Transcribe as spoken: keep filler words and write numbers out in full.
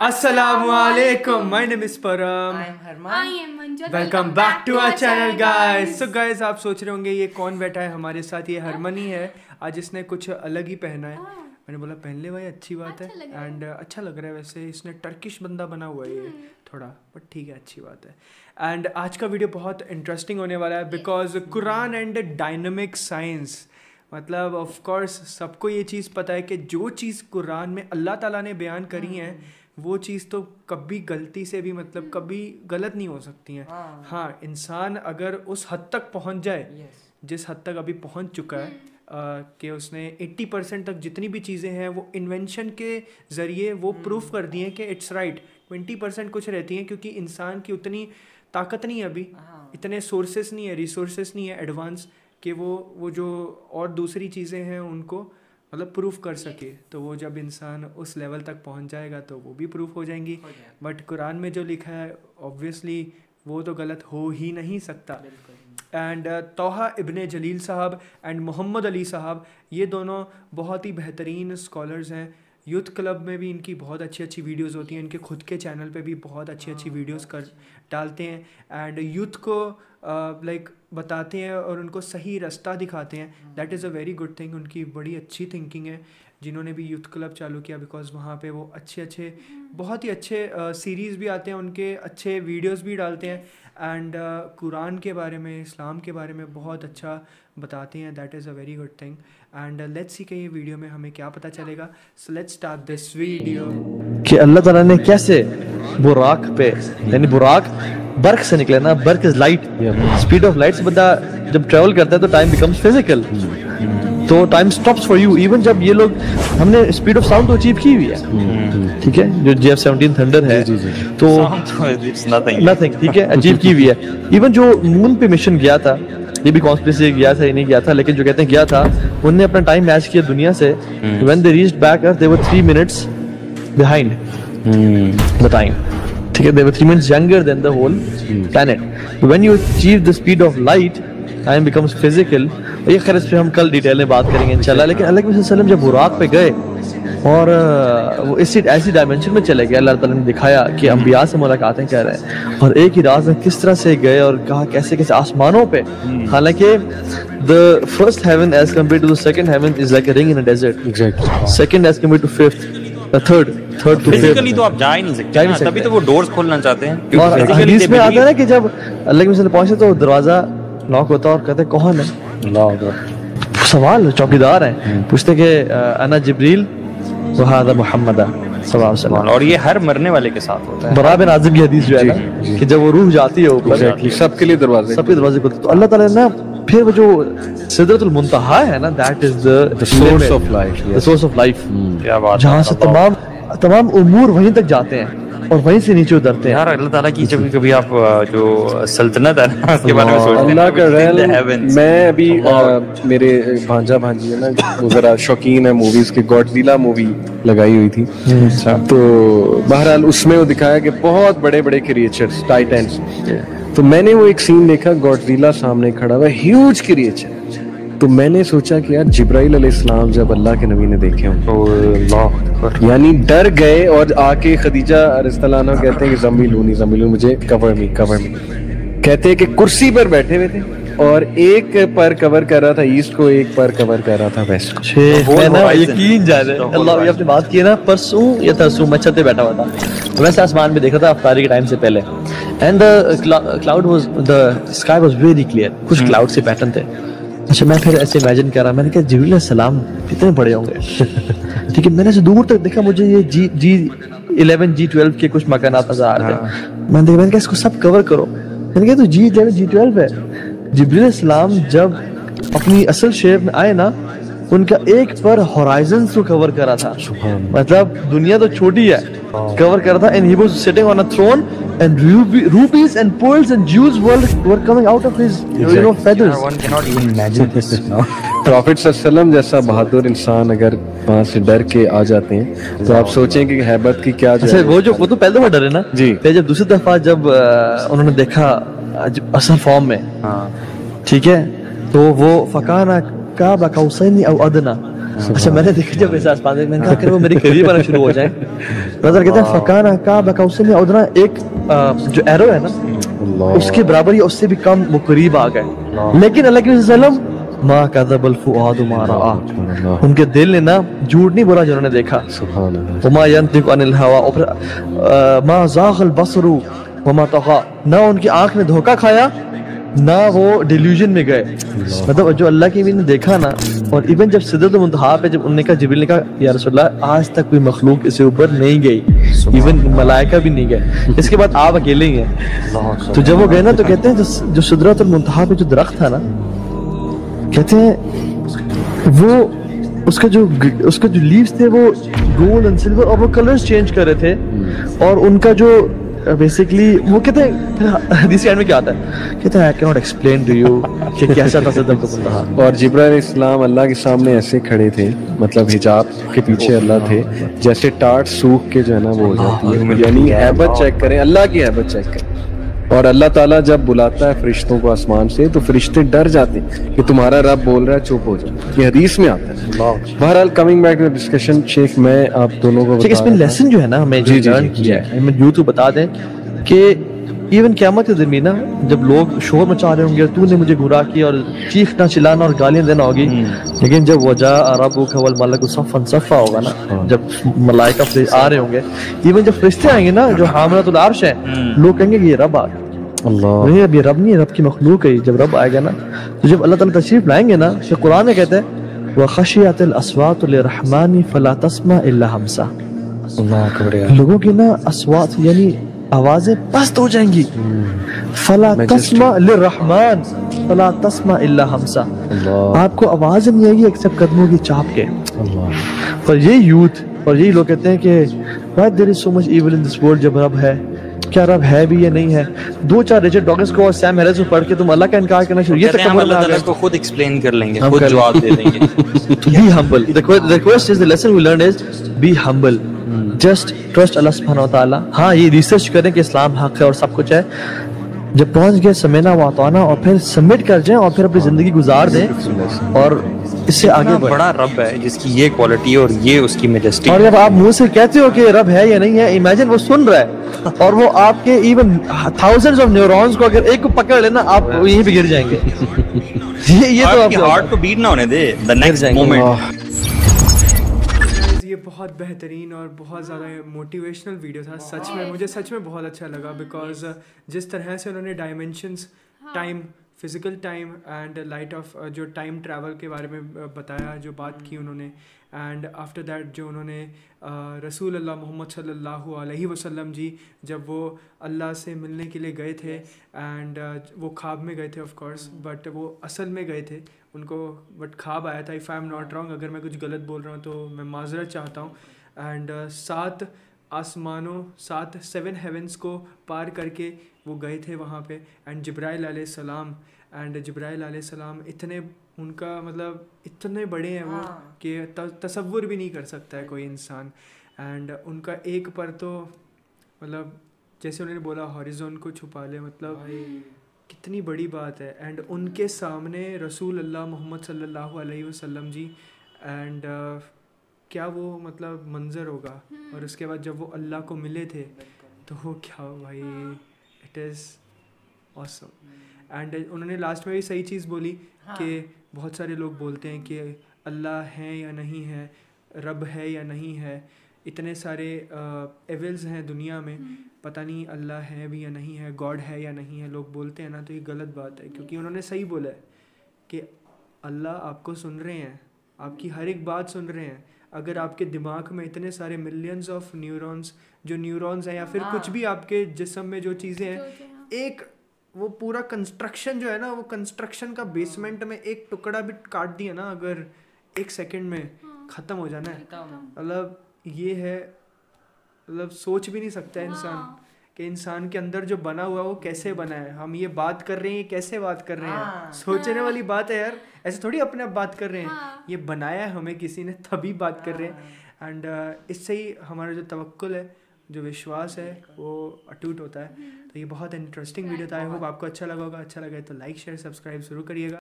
Assalamu alaikum. My name is Param. I am Harman. I am Manjot. Welcome back to our channel, guys. So guys, आप सोच रहे होंगे ये कौन बैठा है हमारे साथ. ये हरमन ही है. आज इसने कुछ अलग ही पहना है. मैंने बोला पहन ले भाई, अच्छी बात है. एंड अच्छा लग रहा है वैसे. इसने टर्किश बंदा बना हुआ है ये थोड़ा, बट ठीक है, अच्छी बात है. एंड आज का वीडियो बहुत इंटरेस्टिंग होने वाला है because Quran and dynamic science. मतलब ऑफ कोर्स सबको ये चीज़ पता है कि जो चीज़ कुरान में अल्लाह ताला ने बयान करी है वो चीज़ तो कभी गलती से भी मतलब कभी गलत नहीं हो सकती हैं. हाँ, हाँ इंसान अगर उस हद तक पहुंच जाए yes. जिस हद तक अभी पहुंच चुका है कि उसने अस्सी परसेंट तक जितनी भी चीज़ें हैं वो इन्वेंशन के ज़रिए वो प्रूफ कर दिए कि इट्स राइट. ट्वेंटी परसेंट कुछ रहती हैं क्योंकि इंसान की उतनी ताकत नहीं है अभी, इतने सोर्सेस नहीं है, रिसोर्सेस नहीं है एडवांस कि वो वो जो और दूसरी चीज़ें हैं उनको मतलब प्रूफ कर सके. तो वो जब इंसान उस लेवल तक पहुंच जाएगा तो वो भी प्रूफ हो जाएंगी. बट कुरान में जो लिखा है ऑब्वियसली वो तो गलत हो ही नहीं सकता. एंड तोहा इब्ने जलील साहब एंड मोहम्मद अली साहब ये दोनों बहुत ही बेहतरीन स्कॉलर्स हैं. यूथ क्लब में भी इनकी बहुत अच्छी अच्छी वीडियोस होती हैं. इनके खुद के चैनल पे भी बहुत अच्छी अच्छी वीडियोस कर डालते हैं एंड यूथ को लाइक uh, like, बताते हैं और उनको सही रास्ता दिखाते हैं. That is a very good thing. उनकी बड़ी अच्छी थिंकिंग है जिन्होंने भी यूथ क्लब चालू किया बिकॉज वहाँ पे वो अच्छे अच्छे बहुत ही अच्छे सीरीज़ uh, भी आते हैं, उनके अच्छे वीडियोस भी डालते हैं एंड uh, कुरान के बारे में, इस्लाम के बारे में बहुत अच्छा बताते हैं. That is a very good thing and let's see कि ये वीडियो में हमें क्या पता चलेगा. So let's start this video. कि अल्लाह ताला ने कैसे बुराक पे यानी बुराक बर्क से निकले ना. बर्क is light, speed of light से बंदा जब ट्रैवल करता है तो टाइम बिकम्स फिजिकल, तो time stops for you. Even जब ये लोग हमने स्पीड ऑफ साउंड तो अचीव की हुई है, ठीक है, जो जी एफ सेवनटीन थंडर है तो नथिंग, ठीक है, अचीव की हुई है. इवन जो मून पे मिशन गया था, ये भी कॉन्स्पिरेसी गया था, ये नहीं गया था, लेकिन जो कहते हैं गया था, उन्होंने अपना टाइम मैच किया दुनिया से. When they reached back earth they were three minutes behind the time, ठीक है, they were three minutes younger than the whole planet. When you achieve the speed of light, time becomes physical. ये खैर इस पे हम कल detail में बात करेंगे इंशाल्लाह. लेकिन अल्लाह के वसल्लम जब बुराक पे गए और वो इसी ऐसी डायमेंशन में चले गए, अल्लाह ताला ने दिखाया कि अंबिया से मुलाकातें कर रहे हैं और एक ही रात में किस तरह से गए और कहा कैसे कैसे आसमानों पे. हालांकि the first heaven as compared to the second heaven is like a ring in a desert. Exactly. Second as compared to fifth, the third third to physically तो आप जा ही नहीं सकते ना, तभी तो वो डोर्स खोलना चाहते हैं. और हदीस में आता है ना कि जब अल्लाह के वसल्लम पहुंचे तो दरवाजा लॉक होता और कहते कौन है. अल्लाह अकबर. सवाल चौकीदार हैं, पूछते कि अना जिब्रील व हादा मुहम्मद सल्लल्लाहु अलैहि वसल्लम. और ये हर मरने वाले के साथ होता है. बरा बिन आज़िब की हदीस जो है ना कि जब वो रूह जाती है ऊपर सबके लिए दरवाजे सबके दरवाजे खुलते तो अल्लाह ताला ना फिर वो जो सिदरतुल मुंतहा है ना, that is the source of life, the source of life, जहां से तमाम तमाम उमूर वहीं तक जाते हैं और वहीं से नीचे उतरते हैं. यार अल्लाह ताला की जब कभी आप जो सल्तनत है ना उसके बारे में सोचते हैं, अल्लाह का रहम. मैं अभी आ, मेरे भांजा भांजी है ना वो जरा शौकीन है मूवीज के, गॉडजिला मूवी लगाई हुई थी. तो बहरहाल उसमें वो दिखाया कि बहुत बड़े बड़े क्रिएचर्स, टाइटन्स. तो मैंने वो एक सीन देखा, गॉडजिला सामने खड़ा हुआ, ह्यूज क्रिएचर. तो मैंने सोचा कि यार जिब्राइल अलैहिस्सलाम जब अल्लाह के नबी ने देखे हों यानी डर गए और आके खदीजा रज़ियल्लाहु अन्हा कहते हैं कि ज़म्मिलूनी ज़म्मिलूनी, मुझे कवर मी कवर मी. कहते हैं कि कुर्सी पर बैठे हुए थे और एक पर कवर कर रहा था ईस्ट को, एक पर कवर कर रहा था वेस्ट को. मैं ना यकीन जाने अल्लाह, ये आपने बात की ना परसों या तरसों मैं छत पे बैठा हुआ था, वैसे आसमान में देखा था अफ्तारी के टाइम से पहले. And the cloud was the sky was very clear. कुछ क्लाउड से पैटर्न थे. अच्छा मैं फिर ऐसे इमेजिन कर रहा, मैंने कहा जिब्रील सलाम कितने बड़े होंगे. ठीक है, मैंने ऐसे दूर तक देखा, मुझे ये जी जी इलेवन जी ट्वेल्व के कुछ मकानात नजर आ रहे थे. मैंने देखा, मैंने कहा इसको सब कवर करो. मैंने कहा तो जी इलेवन जी ट्वेल्व है. जिब्रील सलाम जब अपनी असल शेप में आए ना, उनका एक पर होराइजन को कवर करा था. मतलब दुनिया तो छोटी है, कवर करा था. And he was sitting on a throne and ruby, rubies and pearls and jewels were, were coming out of his exactly. you know feathers. Yeah, one cannot even imagine this now. Prophet सल्लल्लाहु जैसा बहादुर इंसान अगर वहाँ से डर के आ जाते हैं तो आप सोचें कि हैबत की क्या. अच्छा वो जो वो तो पहले दफा डरे ना जी, फिर जब दूसरी दफा जब उन्होंने देखा असल फॉर्म में, ठीक है, तो वो फकाना काबा कौसैनी औ अदना, اچھا میں نے دیکھا جب ایسا آسمان میں نے کہا کہ وہ میری قریب آنا شروع ہو جائیں. نظر کہتے ہیں فکانا کا بکاؤسن یا ادنا ایک جو ایرو ہے نا اس کے برابر یا اس سے بھی کم وہ قریب آ گئے. لیکن اللہ کے وسلم ما کذب الفؤاد ما رآ, ان کے دل نے نا جھوٹ نہیں بولا جنہوں نے دیکھا. سبحان اللہ. وما ينطق عن الهوى, اور پھر ما زاغ البصر وما طغى, نہ ان کی آنکھ نے دھوکہ کھایا نہ وہ ڈیلیوژن میں گئے. مطلب جو اللہ کی بھی نے دیکھا نا, اور ایون جب سدرۃ المنتہا پہ جب انہوں نے کہا, جبریل نے کہا یا رسول اللہ آج تک کوئی مخلوق اس سے اوپر نہیں گئی, ایون ملائکہ بھی نہیں گئے, اس کے بعد آپ اکیلے ہی ہیں. تو جب وہ گئے نا تو کہتے ہیں جو سدرۃ المنتہا پہ جو درخت تھا نا, کہتے ہیں وہ اس کا جو اس کا جو لیوز تھے وہ گولڈ اینڈ سلور اور وہ کلرز چینج کر رہے تھے, اور ان کا جو بیسیکلی وہ کہتے ہیں حدیث میں کیا آتا ہے, کہتے ہیں I cannot explain to you کہ کیسا تھا سدرۃ المنتہا. اور جبرائیل علیہ السلام اللہ کے سامنے ایسے کھڑے تھے, مطلب حجاب کے پیچھے اللہ تھے, جیسے ٹاٹ سوکھ کے جو ہے نا وہ ہو جاتی ہے. یعنی ہیبت چیک کریں, اللہ کی ہیبت چیک کریں. اور اللہ تعالیٰ جب بلاتا ہے فرشتوں کو آسمان سے تو فرشتے ڈر جاتے ہیں کہ تمہارا رب بول رہا ہے, چپ ہو جائے. یہ حدیث میں آتا ہے. بہرحال کمنگ بیک ٹو ڈسکشن, شیخ میں آپ دونوں کو اس میں لیسن جو ہے نا ہمیں جو لرن کیا ہے, ہمیں یوں تو بتا دیں کہ ایون قیامت کے دن بھی نا جب لوگ شور مچا رہے ہوں گے, تو نے مجھے گمراہ کیا, اور چیخنا چلانا اور گالیاں دینا ہوگی, لیکن جب وجاء ربک والملک صفا صفا ہوگا نا, جب ملائکہ آ رہے ہوں گے, ایون جب فرشتے آئیں گے نا جو حاملۃ العرش ہیں, لوگ کہیں گے کہ یہ رب آ گیا. اللہ, اب یہ رب نہیں ہے, رب کی مخلوق ہے. جب رب آئے گا نا, تو جب اللہ تعالیٰ تشریف لائیں گے نا, تو قرآن میں کہتے ہیں وَخَشِيَتِ الْأَصْوَاتُ لِلرَّحْمَنِ فَلَا تَسْمَعُ إِلَّا هَمْسًا. اللہ اکبر. لوگوں کی نا اسوات یعنی آوازیں پست ہو جائیں گی. فَلَا تَسْمَعُ لِلرَّحْمَنِ فَلَا تَسْمَعُ إِلَّا هَمْسًا, آپ کو آواز نہیں آئے گی ایکسپٹ قدموں کی چاپ کے. اور یہ یوتھ اور یہی لوگ کہتے ہیں کہ why there is so much evil in this world, جب رب ہے کیا رب ہے بھی یا نہیں ہے. دو چار ریچرڈ ڈاکنس کو اور سیم ہیرس کو پڑھ کے تم اللہ کا انکار کرنا شروع, یہ تکبر اللہ تعالیٰ کو خود ایکسپلین کر لیں گے, خود جواب دے دیں گے. Be humble. The request is, the lesson we learned is be humble. Just trust Allah subhanahu wa ta'ala. ہاں یہ ریسرچ کریں کہ اسلام حق ہے اور سب کچھ ہے. جب پہنچ گئے سمینا واتانا, اور پھر سبمٹ کر جائیں, اور پھر اپنی زندگی گزار دیں, اور اس سے آگے بڑھیں. بڑا رب ہے جس کی یہ کوالٹی اور یہ اس کی میجسٹی. اور جب آپ منہ سے کہتے ہو کہ رب ہے یا نہیں ہے, امیجن وہ سن رہا ہے, اور وہ آپ کے ایون تھاؤزنڈز آف نیورونز کو اگر ایک کو پکڑ لینا, آپ یہیں پہ گر جائیں گے. یہ تو آپ ہارٹ کو بیٹ نہ ہونے دے the next moment. یہ بہت بہترین اور بہت زیادہ موٹیویشنل ویڈیو تھا. سچ میں مجھے سچ میں بہت اچھا لگا, بیکاز جس طرح سے انہوں نے dimensions, time, physical time and light of جو ٹائم ٹریول کے بارے میں بتایا, جو بات کی انہوں نے, اینڈ آفٹر دیٹ جو انہوں نے رسول اللہ محمد صلی اللہ علیہ وسلم جی جب وہ اللہ سے ملنے کے لیے گئے تھے, اینڈ وہ خواب میں گئے تھے آف کورس, بٹ وہ اصل میں گئے تھے, ان کو بٹ خواب آیا تھا. If I am not wrong, اگر میں کچھ غلط بول رہا ہوں تو میں معذرت چاہتا ہوں. اینڈ سات آسمانوں, سات سیون ہیونس کو پار کر کے وہ گئے تھے وہاں پہ. اینڈ جبرائیل علیہ السلام, اینڈ جبرائیل علیہ السلام اتنے, ان کا مطلب اتنے بڑے ہیں وہ کہ تصور بھی نہیں کر سکتا ہے کوئی انسان. اینڈ ان کا ایک پر تو مطلب جیسے انہوں نے بولا ہاریزون کو چھپا لے, مطلب کتنی بڑی بات ہے. اینڈ ان کے سامنے رسول اللہ محمد صلی اللہ علیہ وسلم جی, اینڈ کیا وہ مطلب منظر ہوگا. اور اس کے بعد جب وہ اللہ کو ملے تھے تو وہ کیا بھائی, اٹ از آسم. اینڈ انہوں نے لاسٹ میں بھی صحیح چیز بولی کہ بہت سارے لوگ بولتے ہیں کہ اللہ ہے یا نہیں ہے, رب ہے یا نہیں ہے, اتنے سارے ایولز ہیں دنیا میں, پتہ نہیں اللہ ہے بھی یا نہیں ہے, گاڈ ہے یا نہیں ہے, لوگ بولتے ہیں نا. تو یہ غلط بات ہے, کیونکہ انہوں نے صحیح بولا ہے کہ اللہ آپ کو سن رہے ہیں, آپ کی ہر ایک بات سن رہے ہیں. اگر آپ کے دماغ میں اتنے سارے ملینز آف نیورونز, جو نیورونز ہیں یا پھر کچھ بھی آپ کے جسم میں جو چیزیں ہیں, ایک وہ پورا کنسٹرکشن جو ہے نا, وہ کنسٹرکشن کا بیسمنٹ میں ایک ٹکڑا بھی کاٹ دیا نا, اگر ایک سیکنڈ میں ختم ہو جانا ہے. مطلب یہ ہے, مطلب سوچ بھی نہیں سکتا انسان کہ انسان کے اندر جو بنا ہوا وہ کیسے بنا ہے. ہم یہ بات کر رہے ہیں, یہ کیسے بات کر رہے ہیں, سوچنے والی بات ہے یار. ایسے تھوڑی اپنے آپ بات کر رہے ہیں, یہ بنایا ہے ہمیں کسی نے, تبھی بات کر رہے ہیں. اینڈ اس سے ہی ہمارا جو توکل ہے, جو وشواس ہے, وہ اٹوٹ ہوتا ہے. تو یہ بہت انٹرسٹنگ ویڈیو تھا. آئی ہوپ آپ کو اچھا لگا ہوگا. اچھا لگا تو لائک شیئر سبسکرائب ضرور کریے گا.